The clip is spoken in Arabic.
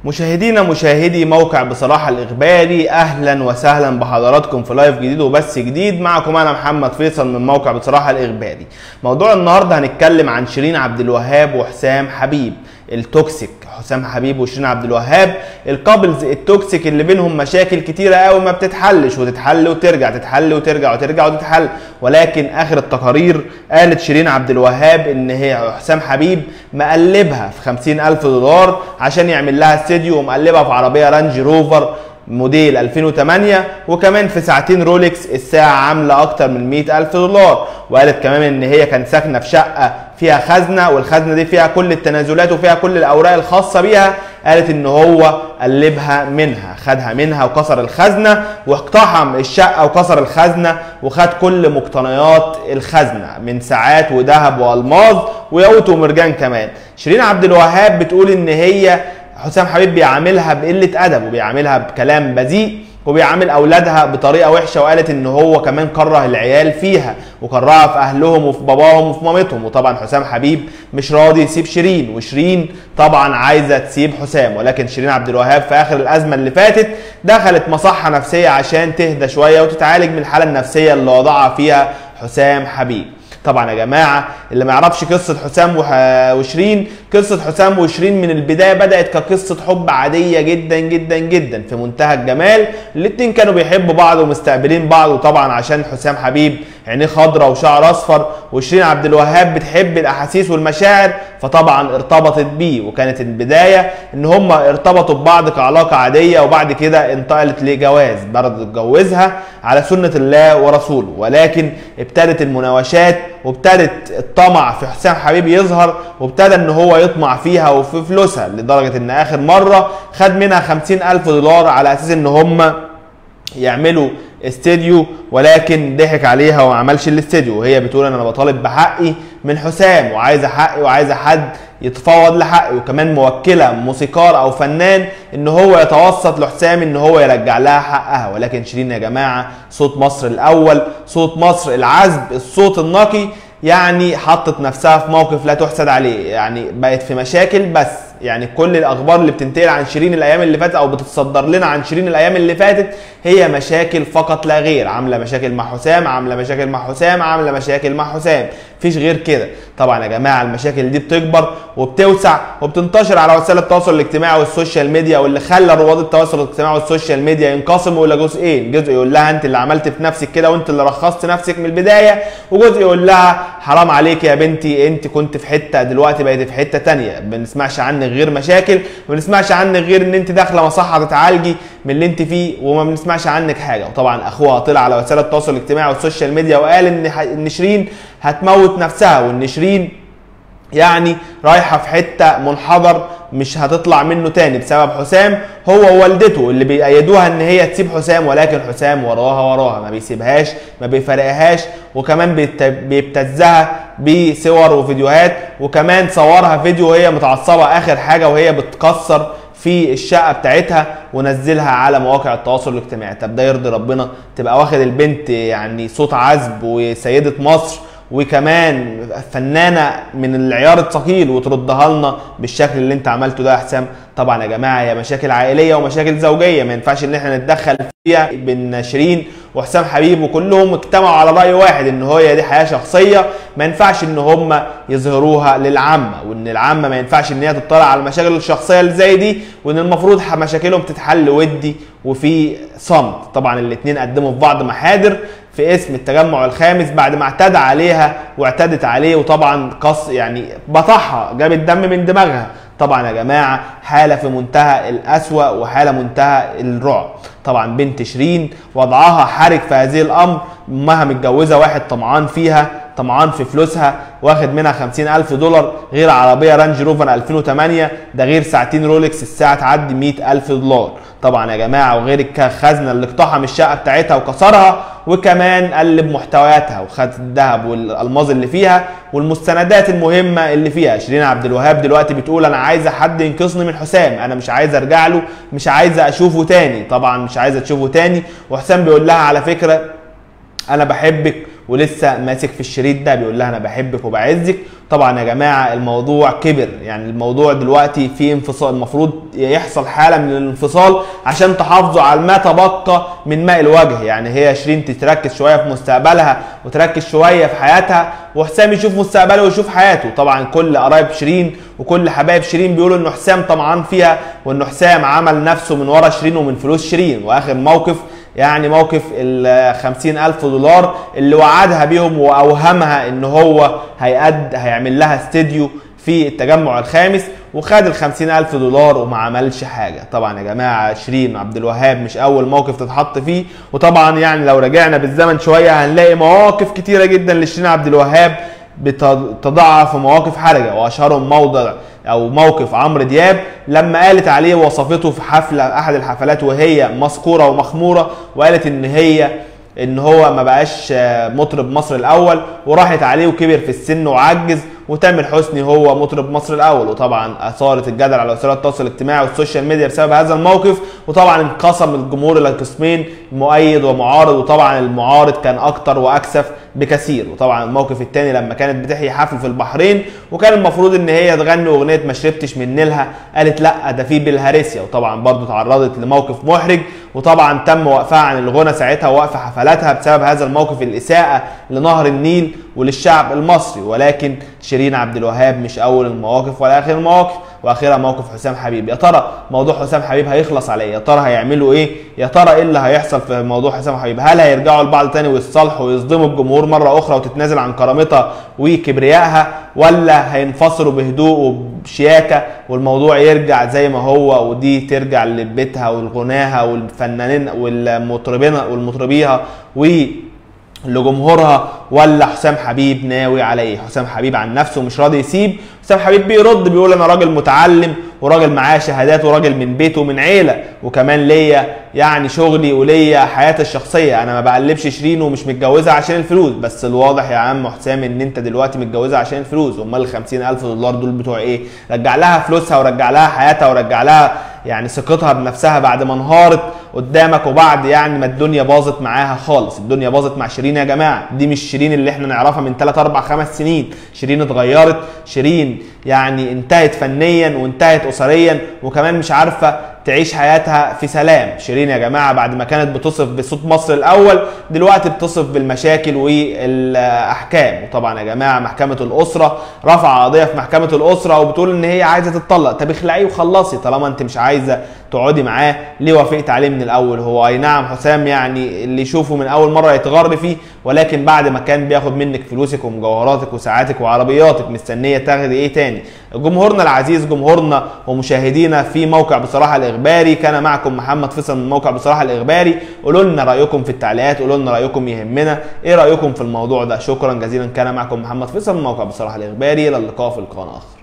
مشاهدي موقع بصراحة الإخباري، أهلا وسهلا بحضراتكم في لايف جديد وبث جديد. معكم أنا محمد فيصل من موقع بصراحة الإخباري. موضوع النهاردة هنتكلم عن شيرين عبد الوهاب وحسام حبيب التوكسيك. حسام حبيب وشيرين عبد الوهاب الكابلز التوكسيك اللي بينهم مشاكل كتيرة قوي ما بتتحلش، وتتحل وترجع، تتحل وترجع وترجع وتتحل. ولكن آخر التقارير قالت شيرين عبد الوهاب إن هي حسام حبيب مقلبها في 50,000 دولار عشان يعمل لها استديو، ومقلبها في عربية رانج روفر موديل 2008، وكمان في ساعتين رولكس الساعة عاملة أكتر من 100,000 دولار. وقالت كمان إن هي كانت ساكنة في شقة فيها خزنة، والخزنة دي فيها كل التنازلات وفيها كل الأوراق الخاصة بيها. قالت إن هو قلبها منها، خدها منها وكسر الخزنة، واقتحم الشقة وكسر الخزنة، وخد كل مقتنيات الخزنة من ساعات وذهب وألماظ وياقوت ومرجان كمان. شيرين عبد الوهاب بتقول إن هي حسام حبيب بيعاملها بقلة أدب، وبيعاملها بكلام بذيء، وبيعامل أولادها بطريقة وحشة. وقالت إن هو كمان كره العيال فيها، وكرهها في أهلهم وفي باباهم وفي مامتهم. وطبعا حسام حبيب مش راضي يسيب شيرين، وشيرين طبعا عايزة تسيب حسام. ولكن شيرين عبد الوهاب في آخر الأزمة اللي فاتت دخلت مصحة نفسية عشان تهدى شوية وتتعالج من الحالة النفسية اللي وضعها فيها حسام حبيب. طبعا يا جماعه اللي ما يعرفش قصه حسام وشيرين، قصه حسام وشيرين من البدايه بدات كقصه حب عاديه جدا جدا جدا في منتهى الجمال. الاتنين كانوا بيحبوا بعض ومستقبلين بعض، وطبعا عشان حسام حبيب عينيه خضرا وشعر اصفر، وشيرين عبد الوهاب بتحب الاحاسيس والمشاعر، فطبعا ارتبطت بيه. وكانت البدايه ان هم ارتبطوا ببعض كعلاقه عاديه، وبعد كده انتقلت لجواز، برضه اتجوزها على سنه الله ورسوله. ولكن ابتدت المناوشات، وابتدت الطمع في حسام حبيب يظهر، وابتدى ان هو يطمع فيها وفي فلوسها، لدرجه ان اخر مره خد منها 50,000 دولار على اساس ان هم يعملوا استديو، ولكن ضحك عليها وما عملش الاستديو. وهي بتقول انا بطالب بحقي من حسام، وعايزه حقي وعايزه حد يتفاوض لحقي، وكمان موكله موسيقار او فنان ان هو يتوسط لحسام ان هو يرجع لها حقها. ولكن شيرين يا جماعه صوت مصر الاول، صوت مصر العذب، الصوت النقي، يعني حطت نفسها في موقف لا تحسد عليه. يعني بقت في مشاكل، بس يعني كل الاخبار اللي بتنتقل عن شيرين الايام اللي فاتت او بتتصدر لنا عن شيرين الايام اللي فاتت هي مشاكل فقط لا غير. عامله مشاكل مع حسام، عامله مشاكل مع حسام، عامله مشاكل مع حسام، مفيش غير كده. طبعا يا جماعه المشاكل دي بتكبر وبتوسع وبتنتشر على وسائل التواصل الاجتماعي والسوشيال ميديا، واللي خلى رواد التواصل الاجتماعي والسوشيال ميديا ينقسموا الى جزئين. جزء يقول لها انت اللي عملت في نفسك كده وانت اللي رخصت نفسك من البدايه، وجزء يقول لها حرام عليك يا بنتي، انت كنت في حته دلوقتي بقيت في حته ثانيه. ما بنسمعش عنك غير مشاكل، ما بنسمعش عنك غير ان انت داخله مصحه تتعالجي من اللي انت فيه، وما بنسمعش عنك حاجه. وطبعا اخوها طلع على وسائل التواصل الاجتماعي والسوشيال ميديا وقال ان شيرين هتموت نفسها، وان شيرين يعني رايحه في حته منحدر مش هتطلع منه تاني بسبب حسام هو ووالدته اللي بيأيدوها ان هي تسيب حسام. ولكن حسام وراها ما بيسيبهاش، ما بيفرقهاش، وكمان بيبتزها بصور وفيديوهات. وكمان صورها فيديو وهي متعصبه اخر حاجه وهي بتكسر في الشقه بتاعتها ونزلها على مواقع التواصل الاجتماعي. طب ده يرضي ربنا؟ تبقى واخد البنت يعني صوت عذب وسيده مصر وكمان فنانه من العيار الثقيل وتردها لنا بالشكل اللي انت عملته ده يا حسام؟ طبعا يا جماعه هي مشاكل عائليه ومشاكل زوجيه، ما ينفعش ان احنا نتدخل فيها بين شيرين وحسام حبيب، وكلهم اجتمعوا على راي واحد ان هي دي حياه شخصيه ما ينفعش ان هم يظهروها للعامه، وان العامه ما ينفعش ان هي تطلع على المشاكل الشخصيه اللي زي دي، وان المفروض مشاكلهم تتحل ودي وفي صمت. طبعا الاثنين قدموا في بعض محاضر في اسم التجمع الخامس بعد ما اعتدى عليها واعتدت عليه، وطبعا يعني بطحها، جاب الدم من دماغها. طبعا يا جماعه حاله في منتهى الأسوأ وحاله منتهى الرعب. طبعا بنت شيرين وضعها حرج في هذه الامر، امها متجوزه واحد طمعان فيها، طمعان في فلوسها، واخد منها 50,000 دولار، غير عربيه رانج روفر 2008، ده غير ساعتين رولكس الساعه تعدي 100,000 دولار. طبعا يا جماعه وغير الخزنه اللي اقتحم الشقه بتاعتها وكسرها، وكمان قلب محتوياتها وخد الذهب والالماظ اللي فيها والمستندات المهمه اللي فيها. شيرين عبد الوهاب دلوقتي بتقول انا عايزه حد ينقذني من حسام، انا مش عايزه ارجع له، مش عايزه اشوفه تاني. طبعا مش عايزه تشوفه تاني. وحسام بيقول لها على فكره انا بحبك، ولسه ماسك في الشريط ده بيقول لها انا بحبك وبعزك، طبعا يا جماعه الموضوع كبر، يعني الموضوع دلوقتي في انفصال، المفروض يحصل حاله من الانفصال عشان تحافظوا على ما تبقى من ماء الوجه. يعني هي شيرين تركز شويه في مستقبلها وتركز شويه في حياتها، وحسام يشوف مستقبله ويشوف حياته. طبعا كل قرايب شيرين وكل حبايب شيرين بيقولوا ان حسام طمعان فيها، وان حسام عمل نفسه من ورا شيرين ومن فلوس شيرين. واخر موقف يعني موقف ال 50,000 دولار اللي وعدها بيهم واوهمها ان هو هيعمل لها استديو في التجمع الخامس، وخد ال 50,000 دولار وما عملش حاجه. طبعا يا جماعه شيرين عبد الوهاب مش اول موقف تتحط فيه، وطبعا يعني لو رجعنا بالزمن شويه هنلاقي مواقف كتيره جدا لشيرين عبد الوهاب بتضعها في مواقف حرجه، واشهرهم موقف عمرو دياب لما قالت عليه وصفته في احد الحفلات وهي مسكوره ومخموره، وقالت ان هو ما بقاش مطرب مصر الاول، وراحت عليه وكبر في السن وعجز، وتامر حسني هو مطرب مصر الاول. وطبعا اثارت الجدل على وسائل التواصل الاجتماعي والسوشيال ميديا بسبب هذا الموقف، وطبعا انقسم الجمهور الى قسمين، مؤيد ومعارض، وطبعا المعارض كان اكتر واكثف بكثير. وطبعا الموقف الثاني لما كانت بتحيي حفل في البحرين، وكان المفروض ان هي تغني اغنيه ما شربتش من نيلها، قالت لا ده في بالهارسيا، وطبعا برضو تعرضت لموقف محرج، وطبعا تم وقفها عن الغنى ساعتها ووقف حفلاتها بسبب هذا الموقف، الاساءه لنهر النيل وللشعب المصري. ولكن شيرين عبد الوهاب مش اول المواقف ولا اخر المواقف، واخرها موقف حسام حبيب. يا ترى موضوع حسام حبيب هيخلص على ايه؟ يا ترى هيعملوا ايه؟ يا ترى ايه اللي هيحصل في موضوع حسام حبيب؟ هل هيرجعوا لبعض تاني ويتصالحوا ويصدموا الجمهور مره اخرى وتتنازل عن كرامتها وكبريائها، ولا هينفصلوا بهدوء وبشياكه والموضوع يرجع زي ما هو، ودي ترجع لبيتها والغناها والفنانين والمطربيها لجمهورها؟ ولا حسام حبيب ناوي على ايه؟ حسام حبيب عن نفسه مش راضي يسيب. حسام حبيب بيرد بيقول انا راجل متعلم وراجل معاه شهادات وراجل من بيته ومن عيله، وكمان ليا يعني شغلي وليا حياتي الشخصيه، انا ما بقلبش شيرين ومش متجوزها عشان الفلوس. بس الواضح يا عم حسام ان انت دلوقتي متجوزها عشان الفلوس، امال ال 50,000 دولار دول بتوع ايه؟ رجع لها فلوسها ورجع لها حياتها ورجع لها يعني ثقتها بنفسها بعد ما انهارت قدامك، وبعد يعني ما الدنيا باظت معاها خالص. الدنيا باظت مع شيرين يا جماعه، دي مش شيرين اللي احنا نعرفها من 3 4 5 سنين. شيرين اتغيرت، شيرين يعني انتهت فنيا وانتهت اسريا، وكمان مش عارفه تعيش حياتها في سلام. شيرين يا جماعه بعد ما كانت بتصف بصوت مصر الاول، دلوقتي بتصف بالمشاكل والاحكام. وطبعا يا جماعه محكمه الاسره رفع قضيه في محكمه الاسره وبتقول ان هي عايزه تتطلق. طب اخلعيه وخلصي، طالما انت مش عايزه تقعدي معاه ليه وافقت عليه من الاول؟ هو اي نعم حسام يعني اللي يشوفه من اول مره يتغر فيه، ولكن بعد ما كان بياخد منك فلوسك ومجوهراتك وساعاتك وعربياتك، مستنيه تاخدي ايه تاني؟ جمهورنا العزيز، جمهورنا ومشاهدينا في موقع بصراحه الاخباري، كان معكم محمد فيصل من موقع بصراحه الاخباري. قولوا لنا رايكم في التعليقات، قولوا لنا رايكم يهمنا، ايه رايكم في الموضوع ده؟ شكرا جزيلا، كان معكم محمد فيصل من موقع بصراحه الاخباري، الى اللقاء في لقاء اخر.